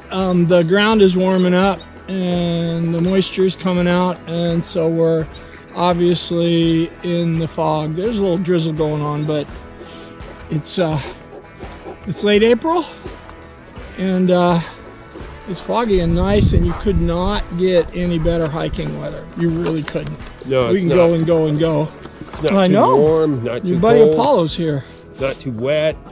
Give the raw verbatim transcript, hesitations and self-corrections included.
um, the ground is warming up and the moisture is coming out, and so we're obviously in the fog. There's a little drizzle going on, but it's uh, it's late April, and uh, it's foggy and nice, and you could not get any better hiking weather. You really couldn't. No, we it's can not. go and go and go. It's not I too know. warm, not too Your buddy cold. Apollo's here. Not too wet.